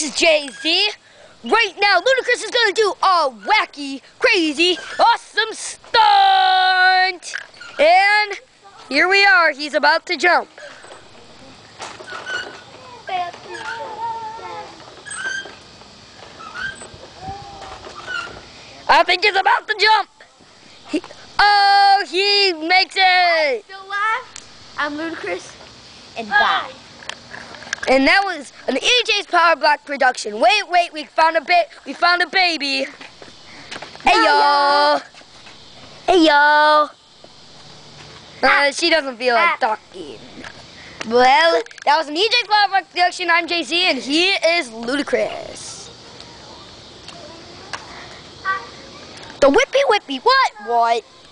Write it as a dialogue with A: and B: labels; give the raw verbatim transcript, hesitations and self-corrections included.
A: is Jay-Z. Right now, Ludicriz is gonna do a wacky, crazy, awesome stunt. And here we are. He's about to jump. I think he's about to jump. He, oh, he makes it.
B: Still alive? I'm Ludicriz, and bye.
A: And that was an EjsPowerblock production. Wait, wait, we found a bit. We found a baby. Hey y'all. Hey y'all. Uh, she doesn't feel like talking. Well, that was an EjsPowerblock production. I'm J C, and he is Ludicriz. The whippy whippy. What? What?